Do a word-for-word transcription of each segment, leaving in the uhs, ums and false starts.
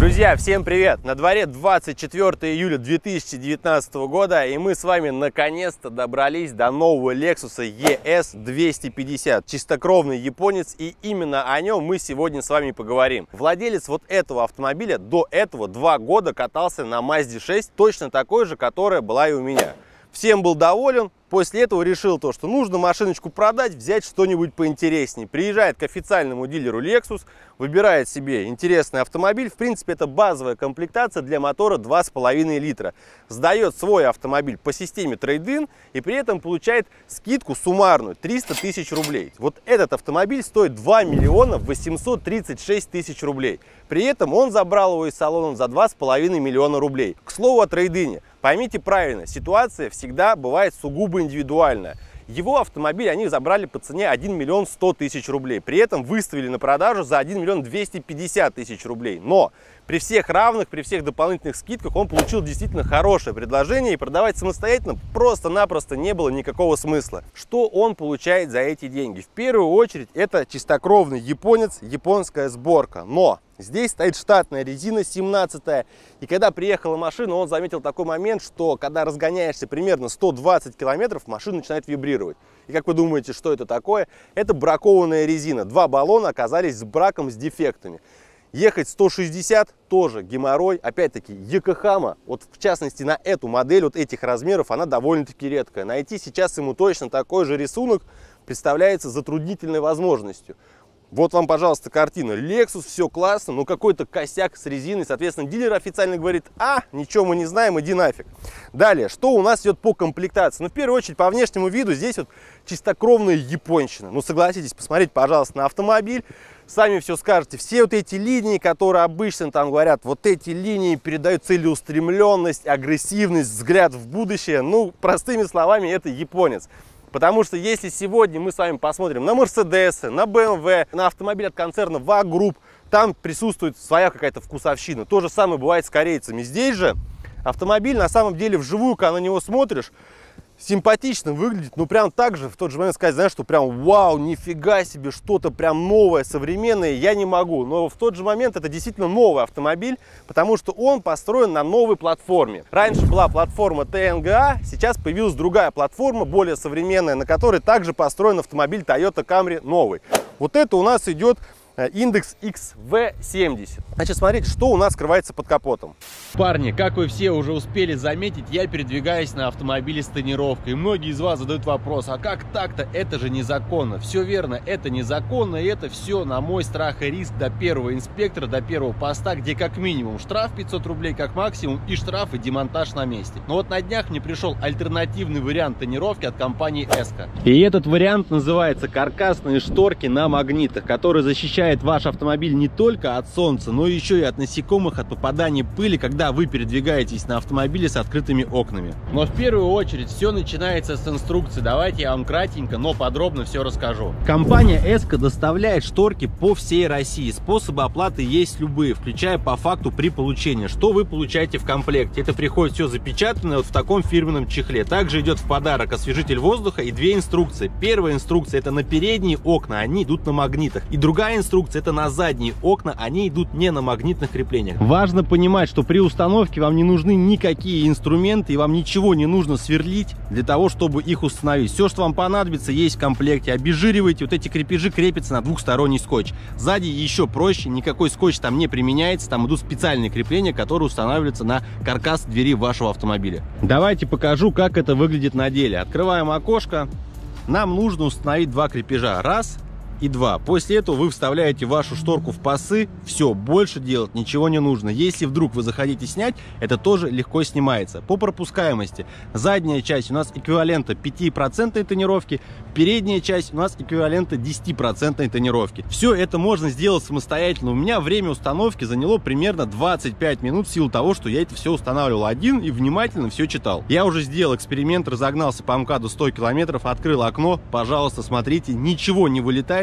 Друзья, всем привет! На дворе двадцать четвёртое июля две тысячи девятнадцатого года, и мы с вами наконец-то добрались до нового Lexus и эс двести пятьдесят. Чистокровный японец, и именно о нем мы сегодня с вами поговорим. Владелец вот этого автомобиля до этого два года катался на Mazda шесть, точно такой же, которая была и у меня. Всем был доволен. После этого решил то, что нужно машиночку продать, взять что-нибудь поинтереснее. Приезжает к официальному дилеру Lexus, выбирает себе интересный автомобиль. В принципе, это базовая комплектация для мотора два с половиной литра. Сдает свой автомобиль по системе трейд-ин и при этом получает скидку суммарную триста тысяч рублей. Вот этот автомобиль стоит два миллиона восемьсот тридцать шесть тысяч рублей. При этом он забрал его из салона за два с половиной миллиона рублей. К слову о трейд-ине. Поймите правильно, ситуация всегда бывает сугубо индивидуальная. Его автомобиль они забрали по цене один миллион сто тысяч рублей. При этом выставили на продажу за один миллион двести пятьдесят тысяч рублей. Но при всех равных, при всех дополнительных скидках он получил действительно хорошее предложение. И продавать самостоятельно просто-напросто не было никакого смысла. Что он получает за эти деньги? В первую очередь это чистокровный японец, японская сборка. Но здесь стоит штатная резина семнадцатая. И когда приехала машина, он заметил такой момент, что когда разгоняешься примерно сто двадцать километров, машина начинает вибрировать. И как вы думаете, что это такое? Это бракованная резина. Два баллона оказались с браком, с дефектами. Ехать сто шестьдесят тоже геморрой. Опять-таки, Йокохама, вот в частности на эту модель, вот этих размеров, она довольно-таки редкая. Найти сейчас ему точно такой же рисунок представляется затруднительной возможностью. Вот вам, пожалуйста, картина. Lexus, все классно, но какой-то косяк с резиной. Соответственно, дилер официально говорит: а, ничего мы не знаем, иди нафиг. Далее, что у нас идет по комплектации? Ну, в первую очередь, по внешнему виду здесь вот чистокровная японщина. Ну, согласитесь, посмотрите, пожалуйста, на автомобиль. Сами все скажете. Все вот эти линии, которые обычно там говорят, вот эти линии передают целеустремленность, агрессивность, взгляд в будущее. Ну, простыми словами, это японец. Потому что если сегодня мы с вами посмотрим на Mercedes, на бэ эм вэ, на автомобиль от концерна вэ а джи Group, там присутствует своя какая-то вкусовщина. То же самое бывает с корейцами. Здесь же автомобиль на самом деле вживую, когда на него смотришь, симпатично выглядит, ну прям так же в тот же момент сказать, знаешь, что прям вау, нифига себе, что-то прям новое, современное, я не могу. Но в тот же момент это действительно новый автомобиль, потому что он построен на новой платформе. Раньше была платформа тэ эн гэ а, сейчас появилась другая платформа, более современная, на которой также построен автомобиль Toyota Camry новый. Вот это у нас идет индекс икс ви семьдесят. Значит, смотрите, что у нас скрывается под капотом. Парни, как вы все уже успели заметить, я передвигаюсь на автомобиле с тонировкой. И многие из вас задают вопрос: а как так-то? Это же незаконно. Все верно, это незаконно, и это все на мой страх и риск до первого инспектора, до первого поста, где как минимум штраф пятьсот рублей, как максимум и штраф, и демонтаж на месте. Но вот на днях мне пришел альтернативный вариант тонировки от компании эска. И этот вариант называется каркасные шторки на магнитах, который защищает ваш автомобиль не только от солнца, но еще и от насекомых, от попадания пыли, когда вы передвигаетесь на автомобиле с открытыми окнами. Но в первую очередь все начинается с инструкции. Давайте я вам кратенько, но подробно все расскажу. Компания эска доставляет шторки по всей России. Способы оплаты есть любые, включая по факту при получении. Что вы получаете в комплекте? Это приходит все запечатанное вот в таком фирменном чехле. Также идет в подарок освежитель воздуха и две инструкции. Первая инструкция — это на передние окна, они идут на магнитах. И другая инструкция — это на задние окна, они идут не на магнитных креплениях. Важно понимать, что при установке вам не нужны никакие инструменты, и вам ничего не нужно сверлить для того, чтобы их установить. Все, что вам понадобится, есть в комплекте. Обезжиривайте, вот эти крепежи крепятся на двухсторонний скотч. Сзади еще проще, никакой скотч там не применяется, там идут специальные крепления, которые устанавливаются на каркас двери вашего автомобиля. Давайте покажу, как это выглядит на деле. Открываем окошко. Нам нужно установить два крепежа. Раз и два. После этого вы вставляете вашу шторку в пасы. Все, больше делать ничего не нужно. Если вдруг вы захотите снять, это тоже легко снимается. По пропускаемости: задняя часть у нас эквивалента пяти процентов тонировки, передняя часть у нас эквивалента десяти процентов тонировки. Все это можно сделать самостоятельно. У меня время установки заняло примерно двадцать пять минут в силу того, что я это все устанавливал один и внимательно все читал. Я уже сделал эксперимент, разогнался по МКАДу сто километров, открыл окно. Пожалуйста, смотрите, ничего не вылетает.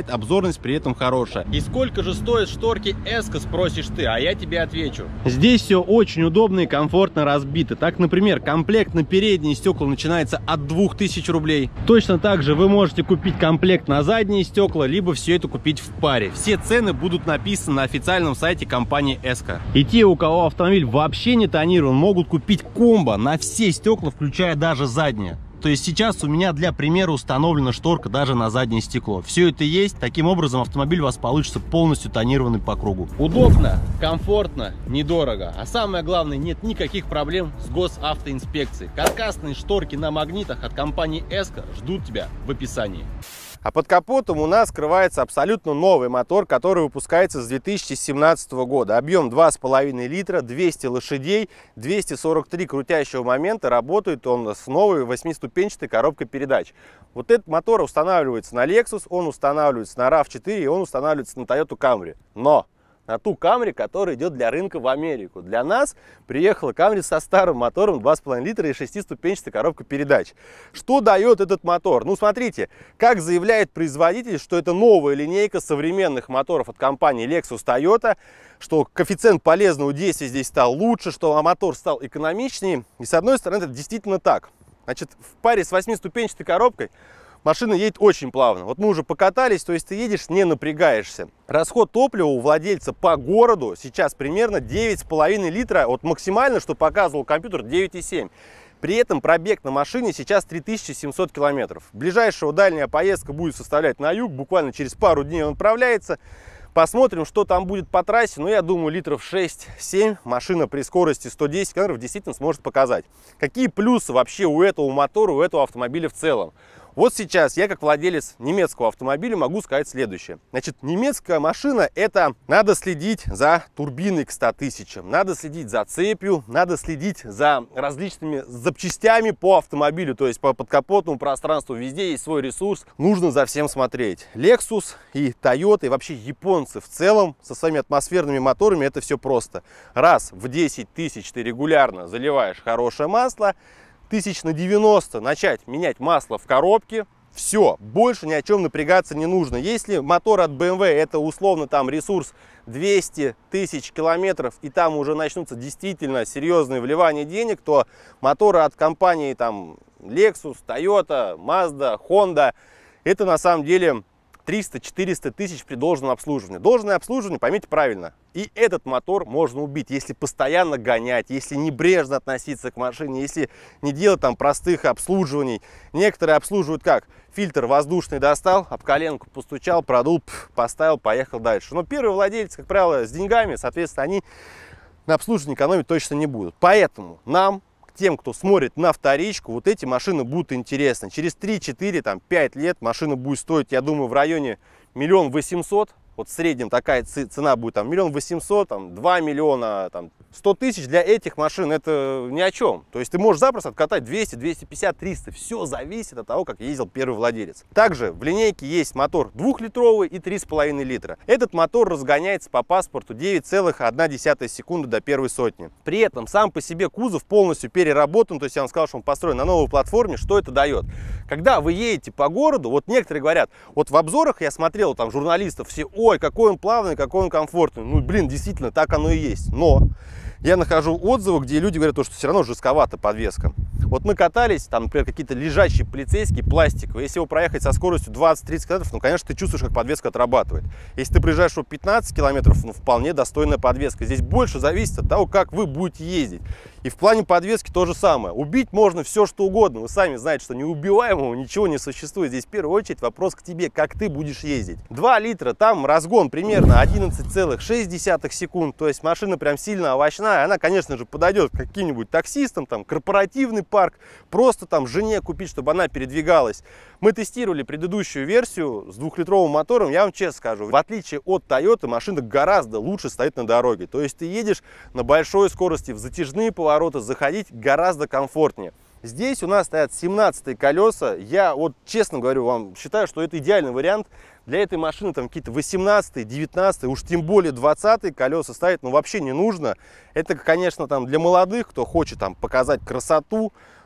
хватает, обзорность при этом хорошая. И сколько же стоят шторки Эска, спросишь ты, а я тебе отвечу. Здесь все очень удобно и комфортно разбито. Так, например, комплект на передние стекла начинается от двух тысяч рублей. Точно так же вы можете купить комплект на задние стекла, либо все это купить в паре. Все цены будут написаны на официальном сайте компании Эска. И те, у кого автомобиль вообще не тонирован, могут купить комбо на все стекла, включая даже задние. То есть сейчас у меня для примера установлена шторка даже на заднее стекло. Все это есть. Таким образом автомобиль у вас получится полностью тонированный по кругу. Удобно, комфортно, недорого. А самое главное, нет никаких проблем с госавтоинспекцией. Каркасные шторки на магнитах от компании Эска ждут тебя в описании. А под капотом у нас скрывается абсолютно новый мотор, который выпускается с две тысячи семнадцатого года. Объем два с половиной литра, двести лошадей, двести сорок три крутящего момента. Работает он с новой восьмиступенчатой коробкой передач. Вот этот мотор устанавливается на Lexus, он устанавливается на рав четыре и он устанавливается на Toyota Camry. Но на ту Camry, которая идет для рынка в Америку. Для нас приехала Camry со старым мотором два с половиной литра и шестиступенчатой коробкой передач. Что дает этот мотор? Ну, смотрите, как заявляет производитель, что это новая линейка современных моторов от компании Lexus Toyota, что коэффициент полезного действия здесь стал лучше, что мотор стал экономичнее. И с одной стороны, это действительно так. Значит, в паре с восьмиступенчатой коробкой машина едет очень плавно. Вот мы уже покатались, то есть ты едешь, не напрягаешься. Расход топлива у владельца по городу сейчас примерно девять с половиной литра. Вот максимально, что показывал компьютер, девять и семь. При этом пробег на машине сейчас три тысячи семьсот километров. Ближайшая дальняя поездка будет составлять на юг. Буквально через пару дней он отправляется. Посмотрим, что там будет по трассе. Но я думаю, литров шесть-семь машина при скорости сто десять километров действительно сможет показать. Какие плюсы вообще у этого мотора, у этого автомобиля в целом? Вот сейчас я, как владелец немецкого автомобиля, могу сказать следующее. Значит, немецкая машина – это надо следить за турбиной к ста тысячам, надо следить за цепью, надо следить за различными запчастями по автомобилю, то есть по подкапотному пространству, везде есть свой ресурс, нужно за всем смотреть. Lexus и Toyota, и вообще японцы в целом со своими атмосферными моторами – это все просто. Раз в десять тысяч ты регулярно заливаешь хорошее масло, тысяч на девяносто начать менять масло в коробке, все, больше ни о чем напрягаться не нужно. Если мотор от бэ эм вэ это условно там ресурс двести тысяч километров, и там уже начнутся действительно серьезные вливания денег, то моторы от компании там Lexus, Toyota, Mazda, Honda, это на самом деле триста-четыреста тысяч при должном обслуживании. Должное обслуживание, поймите правильно, и этот мотор можно убить, если постоянно гонять, если небрежно относиться к машине, если не делать там простых обслуживаний. Некоторые обслуживают как? Фильтр воздушный достал, об коленку постучал, продул, пф, поставил, поехал дальше. Но первые владельцы, как правило, с деньгами, соответственно, они на обслуживании экономить точно не будут. Поэтому нам, тем, кто смотрит на вторичку, вот эти машины будут интересны. Через три-четыре, там, пять лет машина будет стоить, я думаю, в районе миллион восемьсот. Вот в среднем такая цена будет, там, миллион восемьсот, там, два миллиона, там, сто тысяч для этих машин это ни о чем. То есть ты можешь запросто откатать двести, двести пятьдесят, триста. Все зависит от того, как ездил первый владелец. Также в линейке есть мотор двухлитровый и три с половиной литра. Этот мотор разгоняется по паспорту девять целых одна десятая секунды до первой сотни. При этом сам по себе кузов полностью переработан. То есть я вам сказал, что он построен на новой платформе. Что это дает? Когда вы едете по городу, вот некоторые говорят, вот в обзорах я смотрел, там журналистов все, ой, какой он плавный, какой он комфортный. Ну, блин, действительно, так оно и есть. Но я нахожу отзывы, где люди говорят, что все равно жестковата подвеска. Вот мы катались, там, например, какие-то лежачие полицейские, пластиковые. Если его проехать со скоростью двадцать-тридцать километров, ну, конечно, ты чувствуешь, как подвеска отрабатывает. Если ты приезжаешь его пятнадцать километров, ну, вполне достойная подвеска. Здесь больше зависит от того, как вы будете ездить. И в плане подвески то же самое. Убить можно все, что угодно. Вы сами знаете, что неубиваемого ничего не существует. Здесь в первую очередь вопрос к тебе, как ты будешь ездить. два литра, там разгон примерно одиннадцать целых шесть десятых секунд. То есть машина прям сильно овощная. Она, конечно же, подойдет к каким-нибудь таксистам, там, корпоративный парк. Просто там жене купить, чтобы она передвигалась. Мы тестировали предыдущую версию с двухлитровым мотором. Я вам честно скажу, в отличие от Toyota, машина гораздо лучше стоит на дороге. То есть ты едешь на большой скорости, в затяжные повороты, заходить гораздо комфортнее. Здесь у нас стоят семнадцатые колеса. Я вот честно говорю вам, считаю, что это идеальный вариант. Для этой машины там какие-то восемнадцатые, девятнадцатые, уж тем более двадцатые колеса ставить, ну, вообще не нужно. Это, конечно, там для молодых, кто хочет там показать красоту.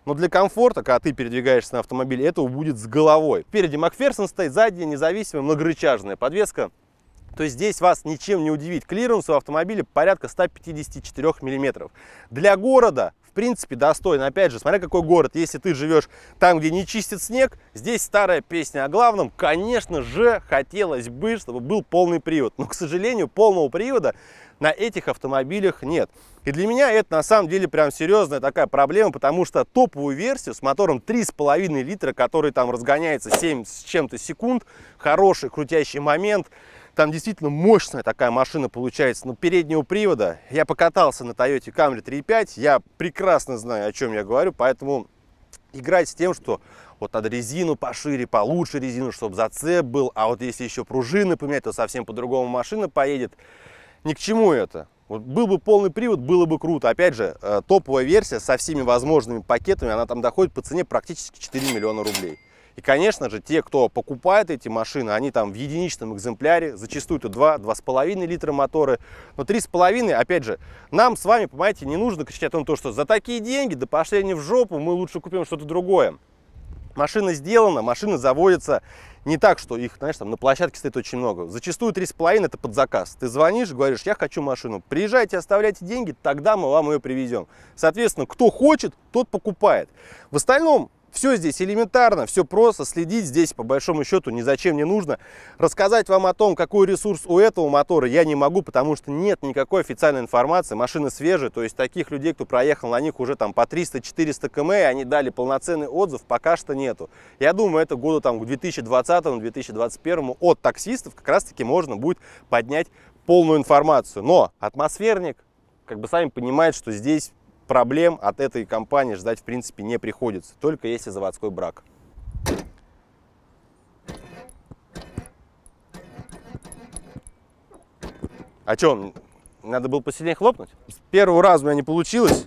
но для комфорта, когда ты передвигаешься на автомобиле, этого будет с головой. Впереди Макферсон стоит, задняя независимая многорычажная подвеска. То есть здесь вас ничем не удивить. Клиренс у автомобиля порядка ста пятидесяти четырёх миллиметров. Для города, в принципе, достойно. Опять же, смотря какой город. Если ты живешь там, где не чистит снег, здесь старая песня о главном. Конечно же, хотелось бы, чтобы был полный привод. Но, к сожалению, полного привода на этих автомобилях нет. И для меня это на самом деле прям серьезная такая проблема, потому что топовую версию с мотором три с половиной литра, который там разгоняется семь с чем-то секунд, хороший крутящий момент, там действительно мощная такая машина получается, но переднего привода. Я покатался на Toyota Camry три и пять, я прекрасно знаю, о чем я говорю, поэтому играть с тем, что вот надо резину пошире, получше резину, чтобы зацеп был, а вот если еще пружины поменять, то совсем по-другому машина поедет. Ни к чему это. Вот был бы полный привод, было бы круто. Опять же, топовая версия со всеми возможными пакетами, она там доходит по цене практически четыре миллиона рублей. И, конечно же, те, кто покупает эти машины, они там в единичном экземпляре, зачастую это два-два с половиной литра моторы, но три с половиной, опять же, нам с вами, понимаете, не нужно кричать о том, что за такие деньги, да пошли они в жопу, мы лучше купим что-то другое. Машина сделана, машины заводятся не так, что их, знаешь, там на площадке стоит очень много. Зачастую три с половиной это под заказ. Ты звонишь, говоришь, я хочу машину, приезжайте, оставляйте деньги, тогда мы вам ее привезем. Соответственно, кто хочет, тот покупает. В остальном все здесь элементарно, все просто, следить здесь по большому счету ни зачем не нужно. Рассказать вам о том, какой ресурс у этого мотора, я не могу, потому что нет никакой официальной информации. Машины свежие, то есть таких людей, кто проехал на них уже там по триста-четыреста км, они дали полноценный отзыв, пока что нету. Я думаю, это году там к две тысячи двадцатому — две тысячи двадцать первому от таксистов как раз таки можно будет поднять полную информацию. Но атмосферник, как бы сами понимаете, что здесь проблем от этой компании ждать в принципе не приходится, только если заводской брак. А что, надо было посильнее хлопнуть? С первого раза у меня не получилось.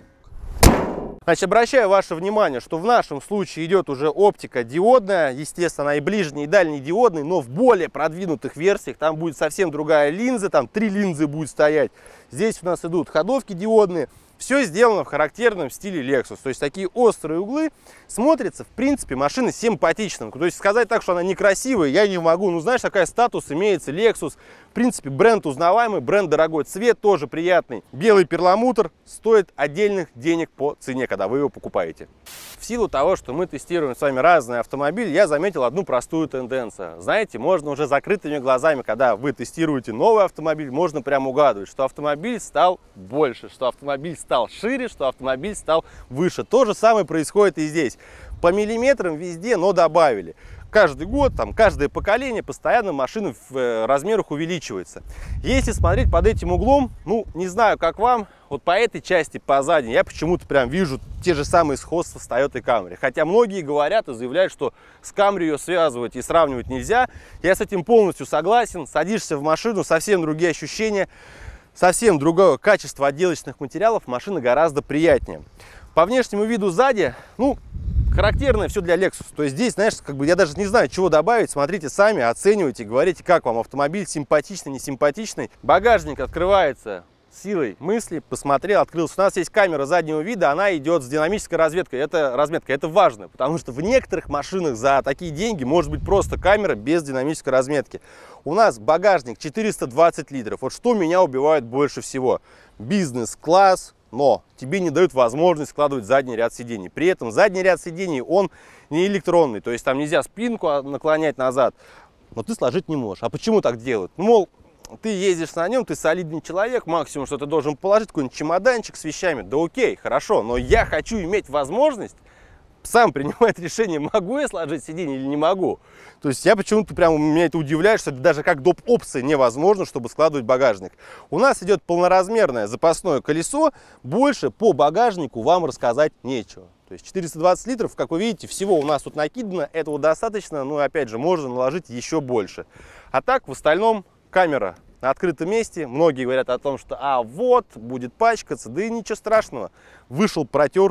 Значит, обращаю ваше внимание, что в нашем случае идет уже оптика диодная, естественно, она и ближний, и дальний диодный, но в более продвинутых версиях там будет совсем другая линза, там три линзы будет стоять. Здесь у нас идут ходовки диодные. Все сделано в характерном стиле Lexus. То есть такие острые углы, смотрится, в принципе, машина симпатичным. То есть сказать так, что она некрасивая, я не могу. Ну, знаешь, такая статус имеется. Lexus, в принципе, бренд узнаваемый, бренд дорогой. Цвет тоже приятный. Белый перламутр стоит отдельных денег по цене, когда вы его покупаете. В силу того, что мы тестируем с вами разные автомобили, я заметил одну простую тенденцию. Знаете, можно уже закрытыми глазами, когда вы тестируете новый автомобиль, можно прям угадывать, что автомобиль стал больше, что автомобиль стал стал шире, что автомобиль стал выше. То же самое происходит и здесь. По миллиметрам везде, но добавили. Каждый год, там, каждое поколение постоянно машина в размерах увеличивается. Если смотреть под этим углом, ну, не знаю, как вам, вот по этой части, по задней, я почему-то прям вижу те же самые сходства с Toyota Camry. Хотя многие говорят и заявляют, что с Camry ее связывать и сравнивать нельзя. Я с этим полностью согласен. Садишься в машину, совсем другие ощущения. Совсем другое качество отделочных материалов, машина гораздо приятнее. По внешнему виду сзади, ну, характерное все для Lexus. То есть здесь, знаешь, как бы я даже не знаю, чего добавить. Смотрите сами, оценивайте, говорите, как вам автомобиль, симпатичный, не симпатичный. Багажник открывается силой мысли, посмотрел, открылся. У нас есть камера заднего вида, она идет с динамической разметкой. Это разметка, это важно, потому что в некоторых машинах за такие деньги может быть просто камера без динамической разметки. У нас багажник четыреста двадцать литров. Вот что меня убивает больше всего. Бизнес-класс, но тебе не дают возможность складывать задний ряд сидений. При этом задний ряд сидений, он не электронный, то есть там нельзя спинку наклонять назад, но ты сложить не можешь. А почему так делают? Ну, мол, ты ездишь на нем, ты солидный человек, максимум, что ты должен положить какой-нибудь чемоданчик с вещами. Да окей, хорошо, но я хочу иметь возможность сам принимать решение, могу я сложить сиденье или не могу. То есть я почему-то прям, меня это удивляет, что это даже как доп. Опция невозможно, чтобы складывать багажник. У нас идет полноразмерное запасное колесо, больше по багажнику вам рассказать нечего. То есть четыреста двадцать литров, как вы видите, всего у нас тут накидано, этого достаточно, но опять же можно наложить еще больше. А так в остальном камера на открытом месте. Многие говорят о том, что а вот будет пачкаться, да и ничего страшного. Вышел, протер,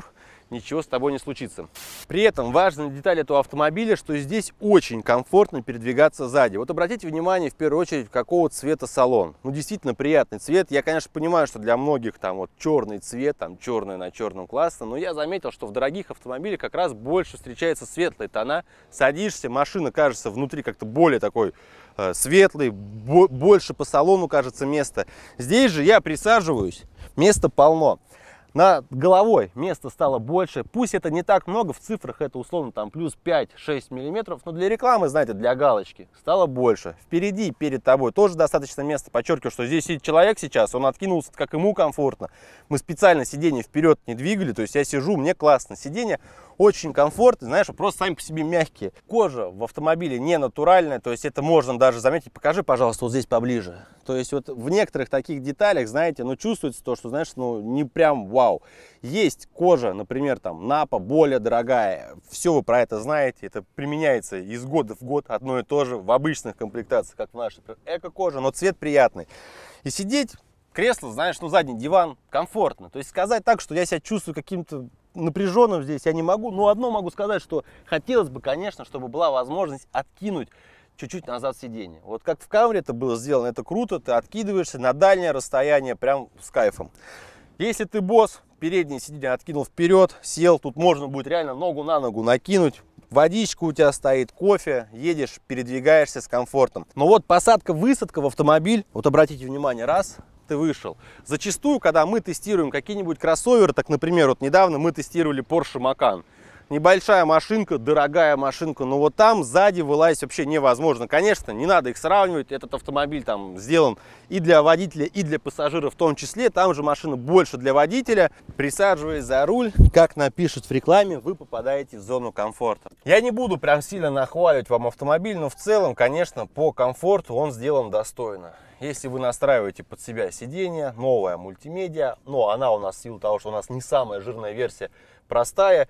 ничего с тобой не случится. При этом важная деталь этого автомобиля, что здесь очень комфортно передвигаться сзади. Вот обратите внимание в первую очередь, какого цвета салон. Ну, действительно приятный цвет. Я, конечно, понимаю, что для многих там вот черный цвет, там черный на черном классно, но я заметил, что в дорогих автомобилях как раз больше встречаются светлые тона. Садишься, машина кажется внутри как-то более такой э, светлый, бо больше по салону кажется места. Здесь же я присаживаюсь, места полно. Над головой места стало больше. Пусть это не так много, в цифрах это условно там плюс пять-шесть миллиметров, но для рекламы, знаете, для галочки стало больше. Впереди, перед тобой тоже достаточно места. Подчеркиваю, что здесь сидит человек сейчас, он откинулся, как ему комфортно. Мы специально сиденье вперед не двигали, то есть я сижу, мне классно. Сиденье очень комфортно, знаешь, просто сами по себе мягкие. Кожа в автомобиле не натуральная, то есть это можно даже заметить. Покажи, пожалуйста, вот здесь поближе. То есть вот в некоторых таких деталях, знаете, ну чувствуется то, что, знаешь, ну не прям вау. Есть кожа, например, там Напа, более дорогая. Все вы про это знаете. Это применяется из года в год одно и то же в обычных комплектациях, как в нашей эко-кожа, но цвет приятный. И сидеть, кресло, знаешь, ну задний диван, комфортно. То есть сказать так, что я себя чувствую каким-то напряженным здесь, я не могу. Но одно могу сказать, что хотелось бы, конечно, чтобы была возможность откинуть чуть-чуть назад сиденье. Вот как в Камри это было сделано, это круто. Ты откидываешься на дальнее расстояние прям с кайфом. Если ты босс, переднее сиденье откинул вперед, сел, тут можно будет реально ногу на ногу накинуть. Водичка у тебя стоит, кофе, едешь, передвигаешься с комфортом. Но вот посадка-высадка в автомобиль, вот обратите внимание, раз, ты вышел. Зачастую, когда мы тестируем какие-нибудь кроссоверы, так, например, вот недавно мы тестировали Porsche Macan. Небольшая машинка, дорогая машинка, но вот там сзади вылазить вообще невозможно. Конечно, не надо их сравнивать, этот автомобиль там сделан и для водителя, и для пассажира в том числе. Там же машина больше для водителя. Присаживаясь за руль, как напишут в рекламе, вы попадаете в зону комфорта. Я не буду прям сильно нахваливать вам автомобиль, но в целом, конечно, по комфорту он сделан достойно. Если вы настраиваете под себя сиденье, новая мультимедиа, но она у нас в силу того, что у нас не самая жирная версия, простая.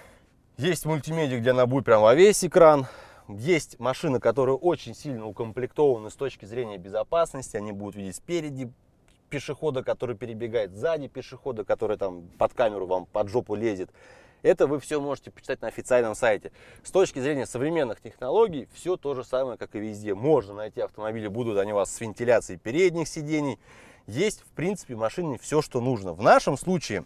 Есть мультимедиа, где она будет прям во весь экран. Есть машины, которые очень сильно укомплектованы с точки зрения безопасности. Они будут видеть спереди пешехода, который перебегает, сзади пешехода, который там под камеру вам под жопу лезет. Это вы все можете почитать на официальном сайте. С точки зрения современных технологий, все то же самое, как и везде. Можно найти автомобили, будут они у вас с вентиляцией передних сидений. Есть, в принципе, в машине все, что нужно. В нашем случае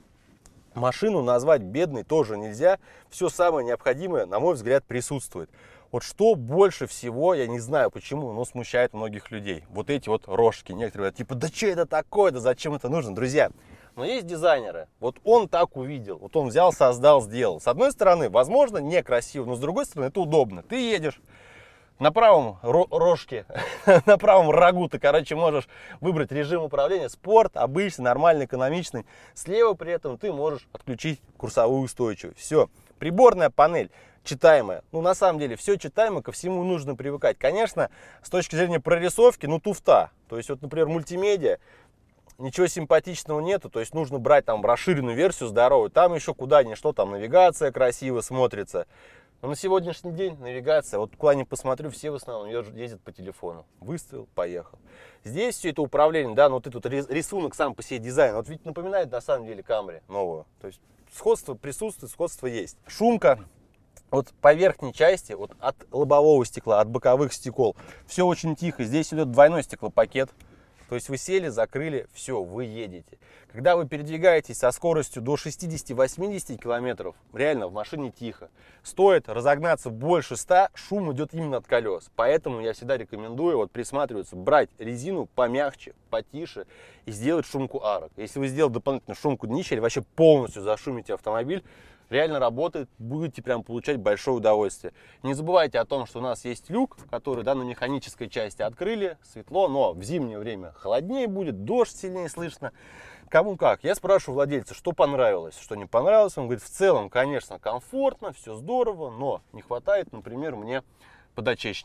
машину назвать бедной тоже нельзя. Все самое необходимое, на мой взгляд, присутствует. Вот что больше всего, я не знаю почему, но смущает многих людей. Вот эти вот рожки. Некоторые говорят, типа, да что это такое, да зачем это нужно? Друзья, но есть дизайнеры. Вот он так увидел. Вот он взял, создал, сделал. С одной стороны, возможно, некрасиво, но с другой стороны, это удобно. Ты едешь на правом рожке, на правом рогу ты, короче, можешь выбрать режим управления. Спорт, обычный, нормальный, экономичный. Слева при этом ты можешь отключить курсовую устойчивость. Все. Приборная панель читаемая. Ну, на самом деле, все читаемо, ко всему нужно привыкать. Конечно, с точки зрения прорисовки, ну, туфта. То есть, вот, например, мультимедиа. Ничего симпатичного нету, то есть нужно брать там расширенную версию здоровую. Там еще куда ни что, там навигация красиво смотрится. Но на сегодняшний день навигация, вот куда ни посмотрю, все в основном ездят по телефону. Выставил, поехал. Здесь все это управление, да, ну вот этот рисунок сам по себе дизайн, вот ведь напоминает на самом деле Камри новую. То есть сходство присутствует, сходство есть. Шумка. Вот по верхней части, вот от лобового стекла, от боковых стекол, все очень тихо. Здесь идет двойной стеклопакет. То есть вы сели, закрыли, все, вы едете. Когда вы передвигаетесь со скоростью до шестидесяти-восьмидесяти километров, реально в машине тихо. Стоит разогнаться больше ста, шум идет именно от колес. Поэтому я всегда рекомендую вот присматриваться, брать резину помягче, потише и сделать шумку арок. Если вы сделаете дополнительную шумку днища или вообще полностью зашумите автомобиль, реально работает, будете прям получать большое удовольствие. Не забывайте о том, что у нас есть люк, который, да, на механической части открыли, светло, но в зимнее время холоднее будет, дождь сильнее слышно. Кому как. Я спрашиваю владельца, что понравилось, что не понравилось. Он говорит, в целом, конечно, комфортно, все здорово, но не хватает, например, мне подочечника.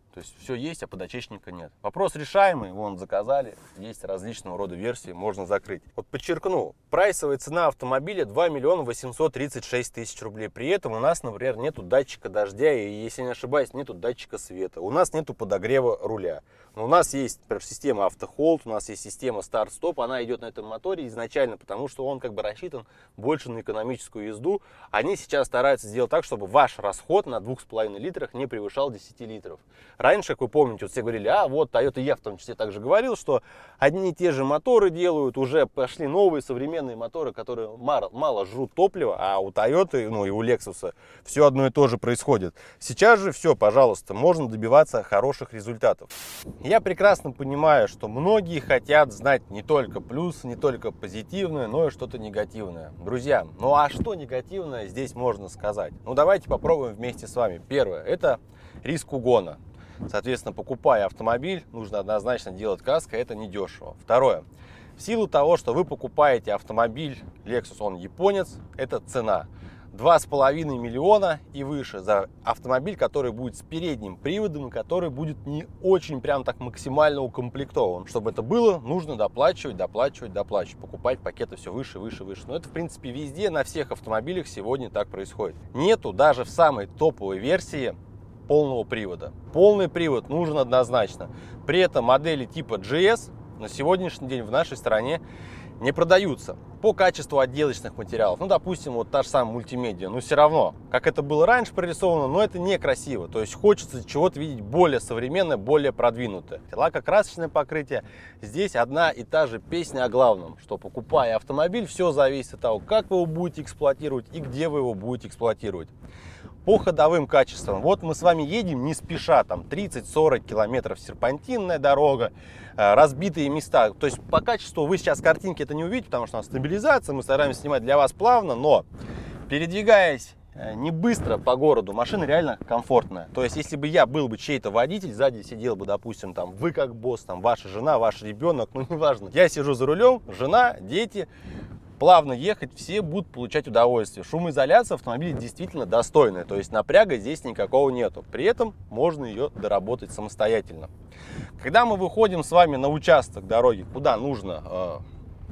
То есть все есть, а подочечника нет. Вопрос решаемый, вон заказали, есть различного рода версии, можно закрыть. Вот подчеркну, прайсовая цена автомобиля два миллиона восемьсот тридцать шесть тысяч рублей. При этом у нас, например, нету датчика дождя и, если не ошибаюсь, нету датчика света. У нас нету подогрева руля. Но у нас есть, например, система автохолд, у нас есть система старт-стоп, она идет на этом моторе изначально, потому что он как бы рассчитан больше на экономическую езду. Они сейчас стараются сделать так, чтобы ваш расход на двух с половиной литрах не превышал десяти литров. Раньше, как вы помните, вот все говорили, а вот Toyota, я в том числе также говорил, что одни и те же моторы делают, уже пошли новые современные моторы, которые мало, мало жрут топлива, а у Toyota, ну и у Lexus все одно и то же происходит. Сейчас же все, пожалуйста, можно добиваться хороших результатов. Я прекрасно понимаю, что многие хотят знать не только плюс, не только позитивное, но и что-то негативное. Друзья, ну а что негативное здесь можно сказать? Ну давайте попробуем вместе с вами. Первое, это риск угона. Соответственно, покупая автомобиль, нужно однозначно делать каско, это недешево. Второе, в силу того, что вы покупаете автомобиль Lexus, он японец, это цена. два с половиной миллиона и выше за автомобиль, который будет с передним приводом, который будет не очень прям так максимально укомплектован. Чтобы это было, нужно доплачивать, доплачивать, доплачивать, покупать пакеты все выше, выше, выше. Но это, в принципе, везде, на всех автомобилях сегодня так происходит. Нету даже в самой топовой версии полного привода. Полный привод нужен однозначно. При этом модели типа джи эс на сегодняшний день в нашей стране не продаются по качеству отделочных материалов. Ну, допустим, вот та же самая мультимедиа. Но все равно, как это было раньше прорисовано, но это некрасиво. То есть хочется чего-то видеть более современное, более продвинутое. Лакокрасочное покрытие. Здесь одна и та же песня о главном, что покупая автомобиль, все зависит от того, как вы его будете эксплуатировать и где вы его будете эксплуатировать. По ходовым качествам. Вот мы с вами едем не спеша, там тридцать-сорок километров, серпантинная дорога, разбитые места. То есть по качеству вы сейчас картинки это не увидите, потому что у нас стабилизация, мы стараемся снимать для вас плавно, но передвигаясь не быстро по городу, машина реально комфортная. То есть если бы я был бы чей-то водитель, сзади сидел бы, допустим, там вы как босс, там ваша жена, ваш ребенок, ну неважно. Я сижу за рулем, жена, дети. Плавно ехать, все будут получать удовольствие. Шумоизоляция автомобиля действительно достойная, то есть напряга здесь никакого нету. При этом можно ее доработать самостоятельно. Когда мы выходим с вами на участок дороги, куда нужно э,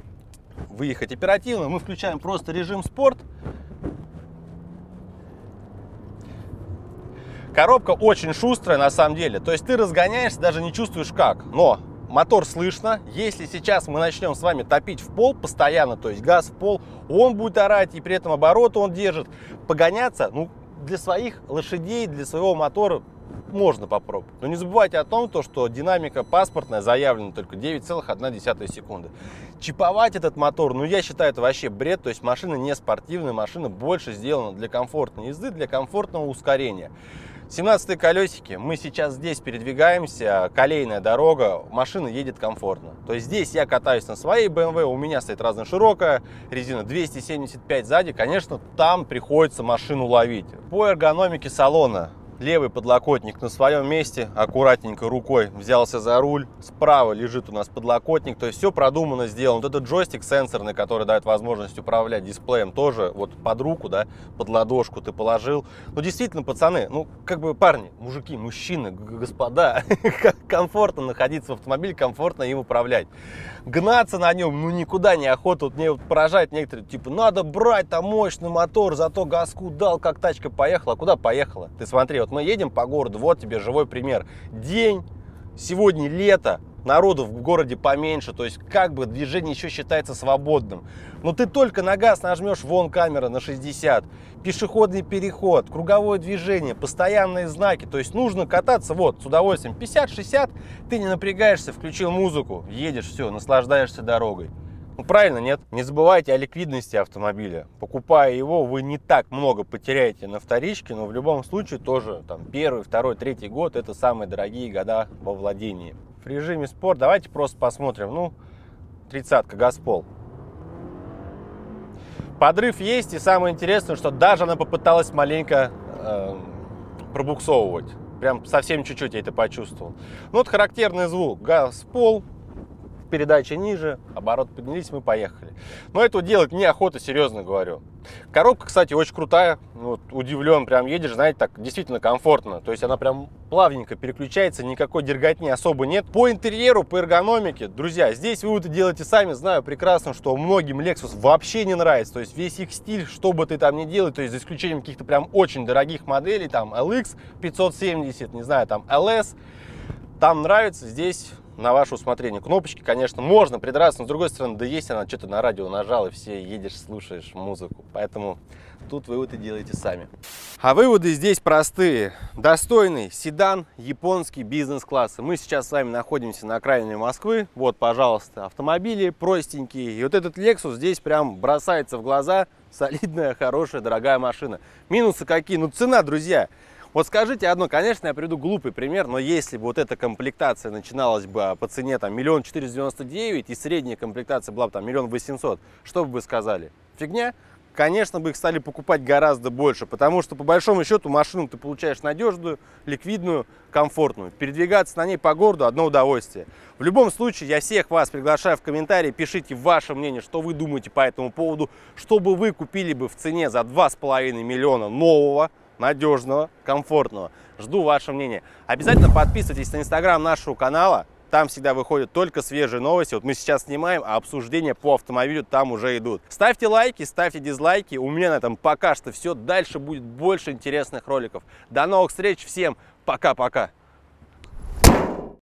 выехать оперативно, мы включаем просто режим спорт. Коробка очень шустрая на самом деле, то есть ты разгоняешься, даже не чувствуешь как, но мотор слышно. Если сейчас мы начнем с вами топить в пол постоянно, то есть газ в пол, он будет орать, и при этом обороты он держит. Погоняться, ну, для своих лошадей, для своего мотора можно попробовать. Но не забывайте о том, что динамика паспортная заявлена только девять целых одна десятая секунды. Чиповать этот мотор, ну, я считаю, это вообще бред. То есть машина не спортивная, машина больше сделана для комфортной езды, для комфортного ускорения. семнадцатые колесики, мы сейчас здесь передвигаемся, колейная дорога, машина едет комфортно. То есть здесь я катаюсь на своей бэ эм вэ, у меня стоит разноширокая резина двести семьдесят пять сзади, конечно, там приходится машину ловить. По эргономике салона. Левый подлокотник на своем месте, аккуратненько рукой взялся за руль. Справа лежит у нас подлокотник, то есть все продумано, сделано. Вот этот джойстик сенсорный, который дает возможность управлять дисплеем, тоже вот под руку, да, под ладошку ты положил. Ну, действительно, пацаны, ну, как бы парни, мужики, мужчины, господа, комфортно находиться в автомобиле, комфортно им управлять. Гнаться на нем, ну, никуда не охота. Вот мне вот поражает некоторые, типа, надо брать там мощный мотор, зато газку дал, как тачка поехала. А куда поехала? Ты смотри, вот мы едем по городу, вот тебе живой пример. День, сегодня лето, народу в городе поменьше, то есть как бы движение еще считается свободным. Но ты только на газ нажмешь, вон камера на шестьдесят, пешеходный переход, круговое движение, постоянные знаки, то есть нужно кататься вот с удовольствием. пятьдесят-шестьдесят, ты не напрягаешься, включил музыку, едешь, все, наслаждаешься дорогой. Ну, правильно, нет? Не забывайте о ликвидности автомобиля. Покупая его, вы не так много потеряете на вторичке, но в любом случае тоже там первый, второй, третий год это самые дорогие года во владении. В режиме спорт давайте просто посмотрим. Ну, тридцатка, газ-пол. Подрыв есть, и самое интересное, что даже она попыталась маленько э, пробуксовывать. Прям совсем чуть-чуть я это почувствовал. Ну, вот характерный звук. Газ-пол. передача ниже, обороты поднялись, мы поехали. Но этого делать неохота, серьезно говорю. Коробка, кстати, очень крутая, вот, удивлен, прям едешь, знаете, так действительно комфортно. То есть она прям плавненько переключается, никакой дерготни особо нет. По интерьеру, по эргономике, друзья, здесь выводы делаете сами, знаю прекрасно, что многим Lexus вообще не нравится. То есть весь их стиль, что бы ты там ни делал, то есть за исключением каких-то прям очень дорогих моделей, там эл икс пятьсот семьдесят, не знаю, там эл эс, там нравится, здесь на ваше усмотрение. Кнопочки, конечно, можно придраться, но с другой стороны, да есть она, что-то на радио нажал, и все, едешь, слушаешь музыку. Поэтому тут выводы делаете сами. А выводы здесь простые. Достойный седан, японский бизнес-класса. Мы сейчас с вами находимся на окраине Москвы. Вот, пожалуйста, автомобили простенькие. И вот этот Lexus здесь прям бросается в глаза. Солидная, хорошая, дорогая машина. Минусы какие? Ну, цена, друзья. Вот скажите одно, конечно, я приведу глупый пример, но если бы вот эта комплектация начиналась бы по цене там миллион четыреста девяносто девять и средняя комплектация была бы там миллион восемьсот, что бы вы сказали? Фигня? Конечно, бы их стали покупать гораздо больше, потому что по большому счету машину ты получаешь надежную, ликвидную, комфортную. Передвигаться на ней по городу одно удовольствие. В любом случае, я всех вас приглашаю в комментарии, пишите ваше мнение, что вы думаете по этому поводу, что бы вы купили бы в цене за два с половиной миллиона нового, надежного, комфортного. Жду ваше мнение. Обязательно подписывайтесь на инстаграм нашего канала. Там всегда выходят только свежие новости. Вот мы сейчас снимаем, а обсуждения по автомобилю там уже идут. Ставьте лайки, ставьте дизлайки. У меня на этом пока что все. Дальше будет больше интересных роликов. До новых встреч. Всем пока-пока.